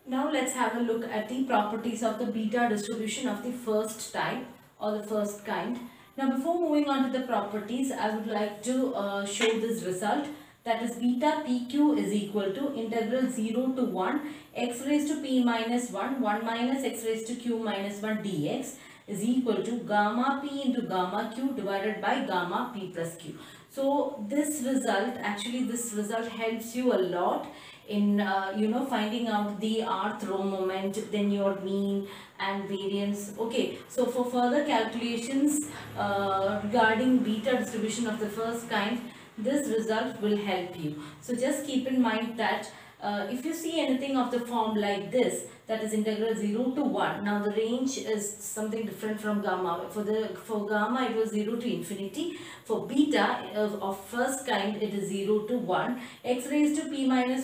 Now let's have a look at the properties of the beta distribution of the first type or the first kind. Now before moving on to the properties, I would like to show this result, that is beta pq is equal to integral 0 to 1 x raised to p minus 1 minus x raised to q minus 1 dx is equal to gamma p into gamma q divided by gamma p plus q. So this result helps you a lot in finding out the rth row moment, then your mean and variance. Okay, so for further calculations regarding beta distribution of the first kind, this result will help you. So just keep in mind that if you see anything of the form like this, that is integral 0 to 1. Now the range is something different from gamma. For gamma it was 0 to infinity. For beta of first kind it is 0 to 1. X raised to p minus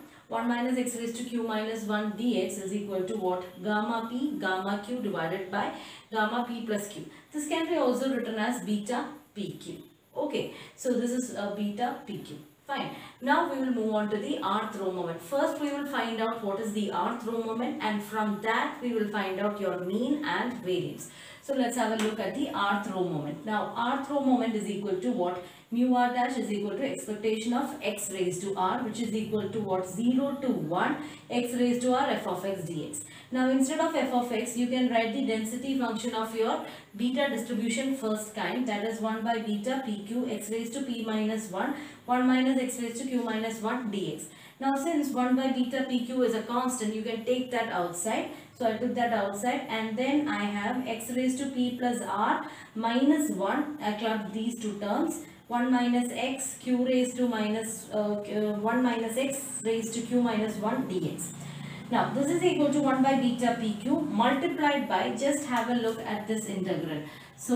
1 minus x raised to q minus 1 dx is equal to what? Gamma p gamma q divided by gamma p plus q. This can be also written as beta pq. Okay, so this is beta pq. Fine. Now we will move on to the rth row moment. First we will find out what is the rth row moment, and from that we will find out your mean and variance. So let's have a look at the rth row moment. Now rth row moment is equal to what? Mu r dash is equal to expectation of x raised to r, which is equal to what? 0 to 1 x raised to r f of x dx. Now instead of f of x, you can write the density function of your beta distribution first kind, that is 1 by beta pq x raised to p minus 1 minus x raised to q minus 1 dx. Now since 1 by beta pq is a constant, you can take that outside. So I took that outside, and then I have x raised to p plus r minus 1. I clubbed these two terms. 1 minus x q raised to minus 1 minus x raised to q minus 1 dx. Now this is equal to 1 by beta pq multiplied by, just have a look at this integral. So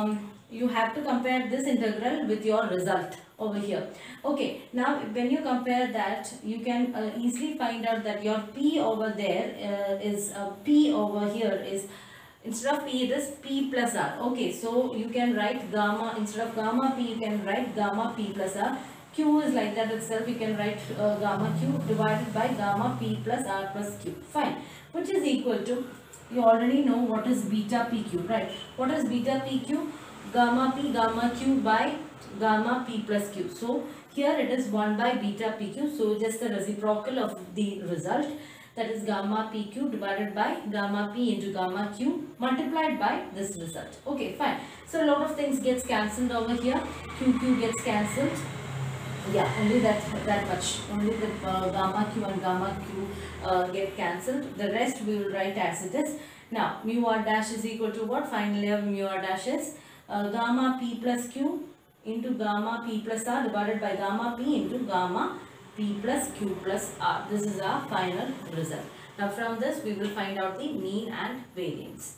you have to compare this integral with your result over here. Okay, now when you compare that, you can easily find out that your p over there is p over here is, instead of p it is p plus r. Okay, so you can write gamma, instead of gamma p you can write gamma p plus r. Q is like that itself, you can write gamma q divided by gamma p plus r plus q. Fine, which is equal to, you already know what is beta pq, right? What is beta pq? Gamma p gamma q by gamma p plus q. So here it is 1 by beta pq, so just the reciprocal of the result, that is gamma pq divided by gamma p into gamma q multiplied by this result. Okay, fine. So a lot of things gets cancelled over here. Q gets cancelled. Yeah, only that much. Only the gamma q and gamma q get cancelled. The rest we will write as it is. Now mu r dash is equal to what? Finally mu r dash is gamma p plus q into gamma p plus r divided by gamma p into gamma p plus q plus r. This is our final result. Now from this we will find out the mean and variance.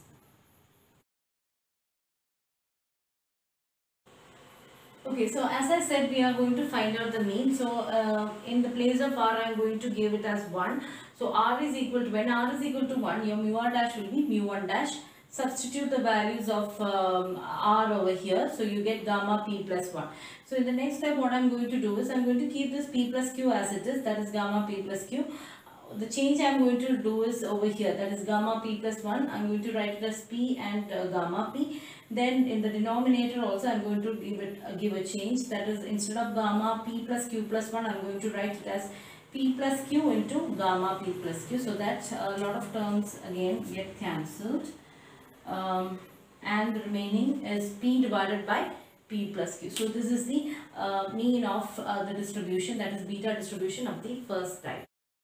Okay, so as I said, we are going to find out the mean. So in the place of r, I am going to give it as 1. So r is equal to, when r is equal to 1, your mu r dash will be mu 1 dash. Substitute the values of r over here. So you get gamma p plus 1. So in the next step, what I am going to do is, I am going to keep this p plus q as it is, that is gamma p plus q. The change I am going to do is over here, that is gamma p plus 1. I am going to write it as p and gamma p. Then in the denominator also I am going to give a change, that is instead of gamma p plus q plus 1, I am going to write it as p plus q into gamma p plus q, so that a lot of terms again get cancelled, and the remaining is p divided by p plus q. So this is the mean of the distribution, that is beta distribution of the first type.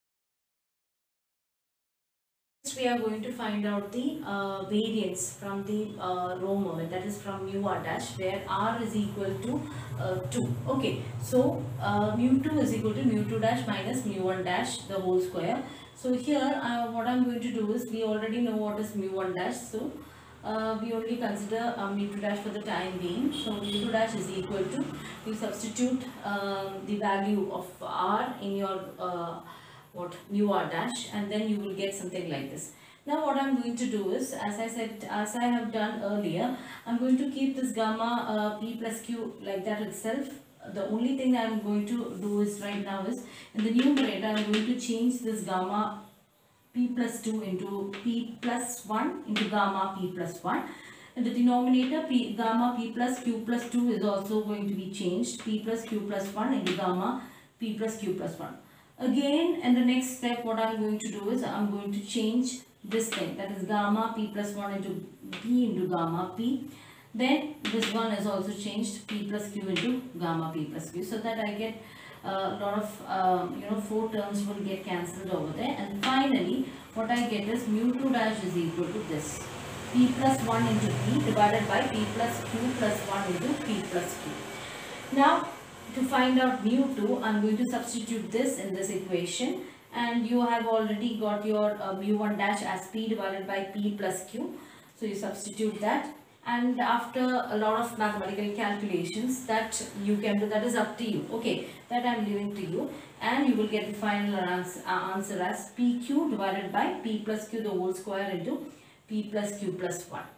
We are going to find out the variance from the row moment, that is from mu r dash, where r is equal to 2. Okay, so mu 2 is equal to mu 2 dash minus mu 1 dash the whole square. So here what I am going to do is, we already know what is mu 1 dash, so we only consider mu 2 dash for the time being. So mu 2 dash is equal to, you substitute the value of r in your mu r dash, and then you will get something like this. Now what I am going to do is, as I said, as I have done earlier, I am going to keep this gamma p plus q like that itself. The only thing I am going to do is right now is, in the numerator I am going to change this gamma p plus 2 into p plus 1 into gamma p plus 1. In the denominator, gamma p plus q plus 2 is also going to be changed. P plus q plus 1 into gamma p plus q plus 1. Again, in the next step, what I'm going to do is I'm going to change this thing, that is gamma p plus 1 into p into gamma p. Then this one is also changed, p plus q into gamma p plus q, so that I get a lot of 4 terms will get cancelled over there, and finally what I get is mu 2 dash is equal to this, p plus 1 into p divided by p plus q plus 1 into p plus q. Now to find out mu 2, I am going to substitute this in this equation, and you have already got your mu 1 dash as p divided by p plus q, so you substitute that. And after a lot of mathematical calculations that you can do, that is up to you, okay, that I am leaving to you, and you will get the final answer as pq divided by p plus q the whole square into p plus q plus 1.